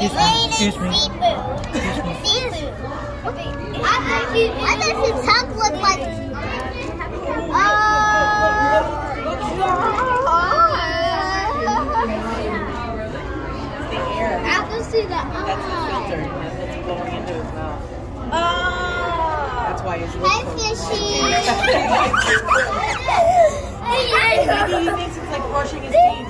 Excuse me. I thought his tongue looked like. I can see the eye. That's the filter that's blowing into his mouth. That's why his lips Hi, are fishy. Maybe he thinks it's like brushing his teeth.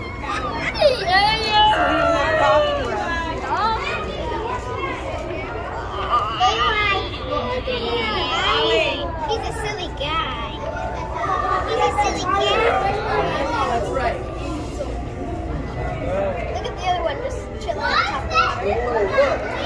He's a silly guy. He's a silly guy. That's right. Look at the other one just chilling on top of the water.